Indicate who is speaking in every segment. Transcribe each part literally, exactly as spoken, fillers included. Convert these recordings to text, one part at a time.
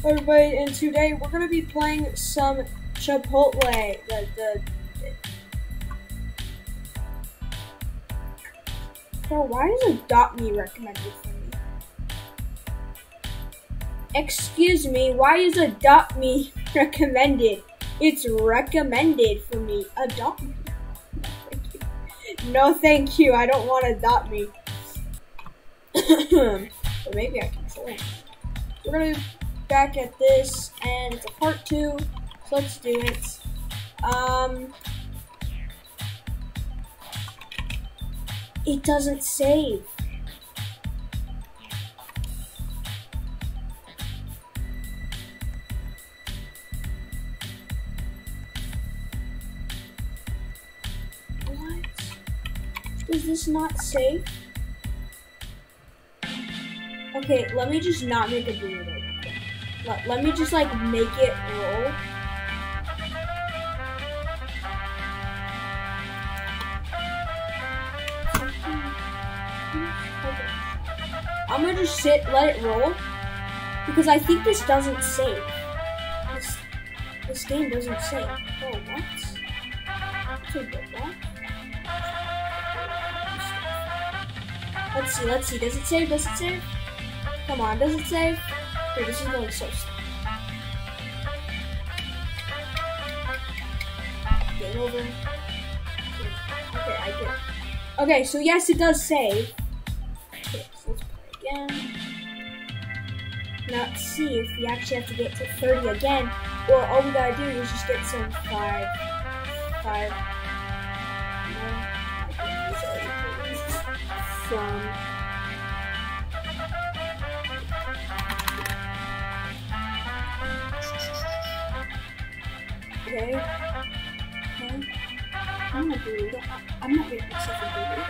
Speaker 1: Everybody, and today we're gonna be playing some Chipotle. The the. Bro, why is Adopt Me recommended for me? Excuse me, why is Adopt Me recommended? It's recommended for me. Adopt Me. No, thank you. I don't want to adopt me. But maybe I can try. We're gonna be back at this, and it's a part two. So let's do it. Um, it doesn't save. What? Does this not save? Okay, let me just not make a burrito. Let, let me just like make it roll. I'm gonna just sit, let it roll, because I think this doesn't save. This, this game doesn't save. Oh, what? That's a good one. Let's see, let's see. Does it save? Does it save? Come on, does it save? Wait, this is going so slow. Game over. Okay, I get it. Okay, so yes, it does save. Okay, so let's play again. Now let's see if we actually have to get to thirty again, or all we gotta do is just get some five, five, from. Okay. Okay. I'm not doing it. I'm not making myself a burrito.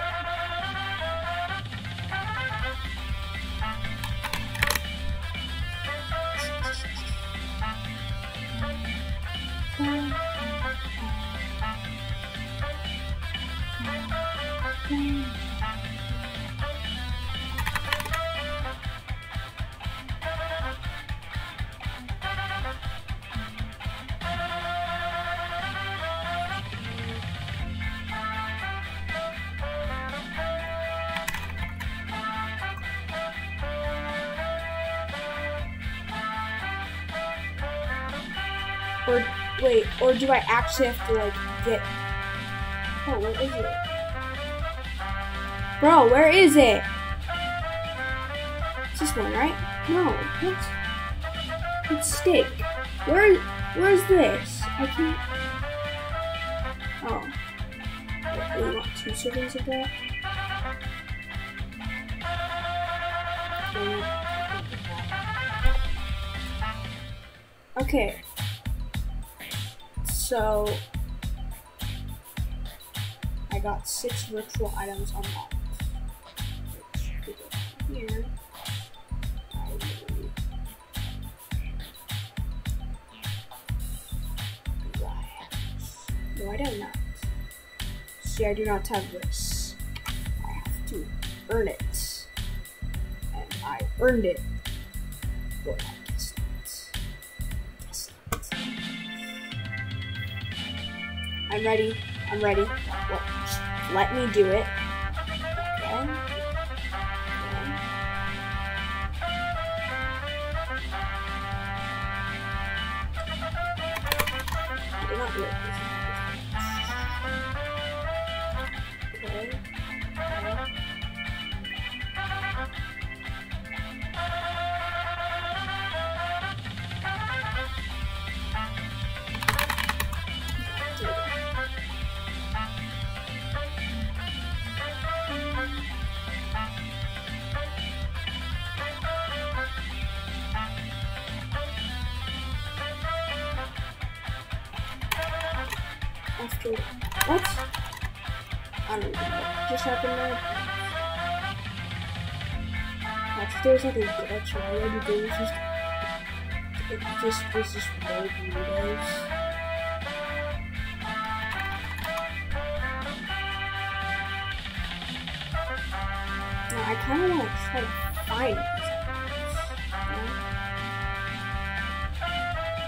Speaker 1: Or, wait, or do I actually have to, like, get... Oh, where is it? Bro, where is it? It's this one, right? No, what? It's steak. Where, where's this? I can't... Oh. Wait, we want two servings of that? Okay. So, I got six virtual items unlocked. Which, here, I will do I have this? No, I do not. See, I do not have this. I have to earn it. And I earned it. Well, I guess not. Guess not. I'm ready. I'm ready. Well, just let me do it. Okay. Okay. I did not do it. Okay. Okay. After what? I don't know what just happened there. If there's like a glitch, all I had to do was just it just was just load burritos. Now I kinda wanna try to find these items, you know?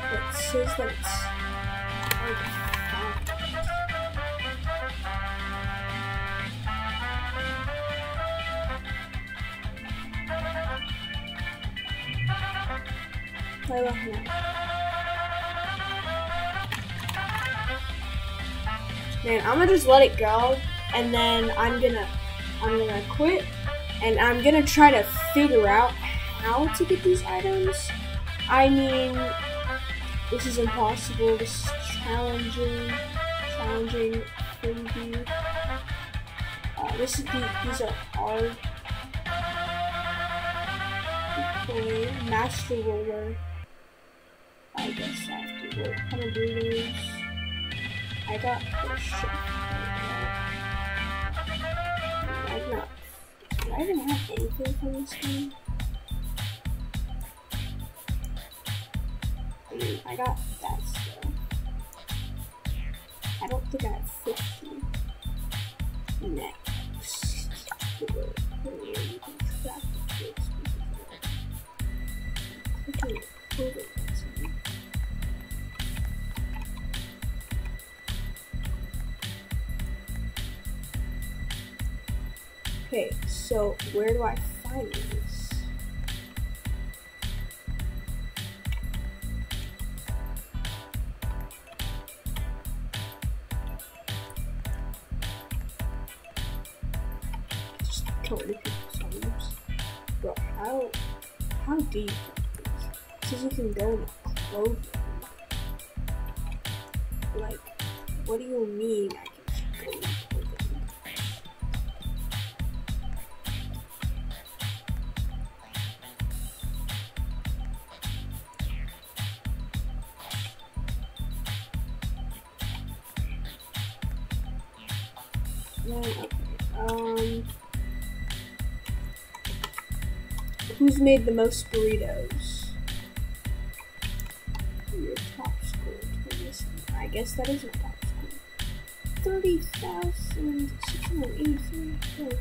Speaker 1: It says that it's hard to find. Play back now. Man, I'm gonna just let it go, and then I'm gonna, I'm gonna quit, and I'm gonna try to figure out how to get these items. I mean, this is impossible. This is challenging, challenging for you. Uh, this is the, these are hard. Okay, master roller. I guess I have to work. How to do those? I got this shit. I'm not. Do I even have anything from this game? I mean, I got that stuff. I don't think I have fifty. Next. Okay, so where do I find this? Just totally people's homes. Bro, how how deep is this? It says you can go in a clothing. Like, what do you mean I can go in clothing? Okay. Um, who's made the most burritos? Your top score. I guess that is my top score. Thirty thousand six hundred eighty-three. Oh,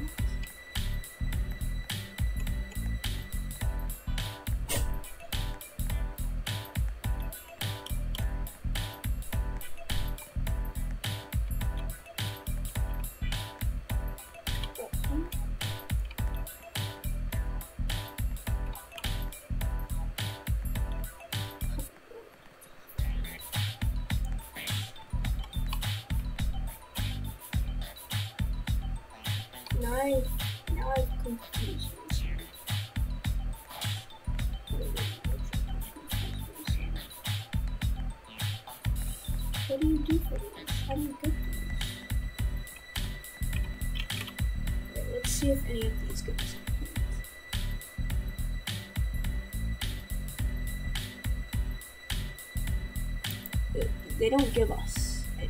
Speaker 1: Now I, now I've confused myself. What do you do for these? How do you get these? Okay, let's see if any of these give us a hint. They don't give us any.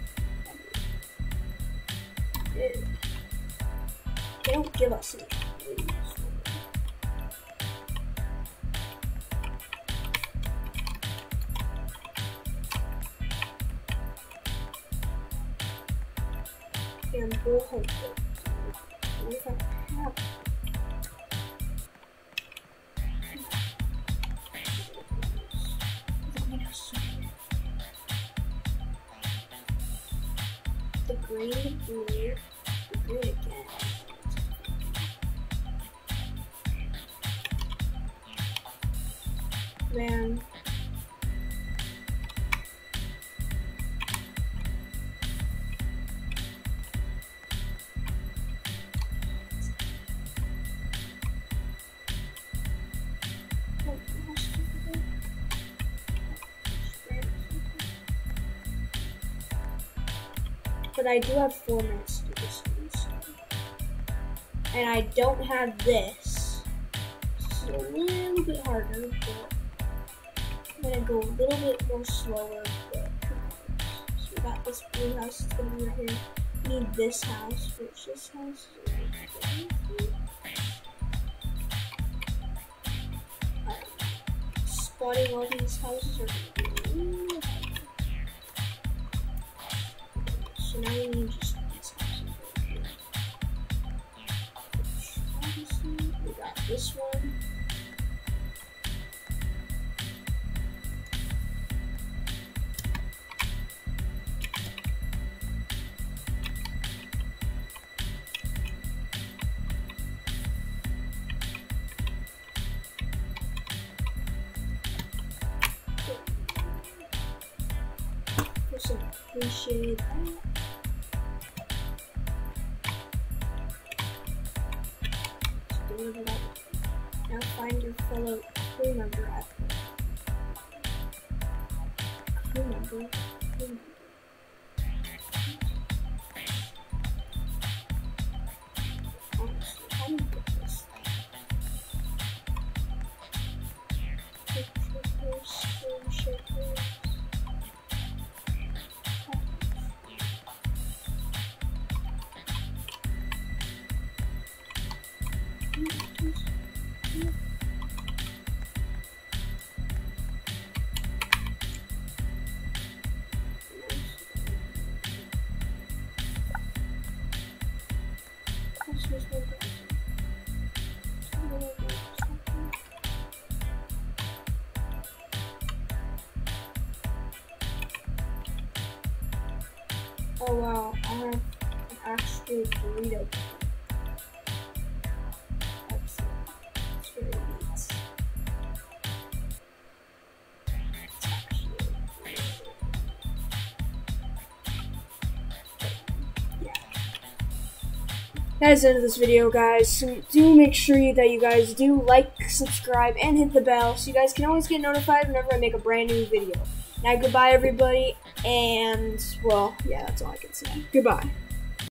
Speaker 1: any. They don't give us any. And we'll hope that we don't have. The green, the blue, the blue again. Man. But I do have four minutes to do this one, so. And I don't have this. This is a little bit harder, but I'm gonna go a little bit more slower, but so we got this blue house, it's gonna be right here. We need this house, which this house is right there. Right. Spotting all these houses are gonna be really hard. So now we need just these houses right here. Obviously, we got this one. so appreciate that. Deliver that. Now find your fellow crew member at crew member. Crew member. Honestly, how do you get this? Screen shakers. Oh wow, I have an actual burrito. That's, that's very neat. It's actually yeah. That is the end of this video, guys. So do make sure that you guys do like, subscribe, and hit the bell so you guys can always get notified whenever I make a brand new video. Now, goodbye, everybody, and, well, yeah, that's all I can say. Goodbye.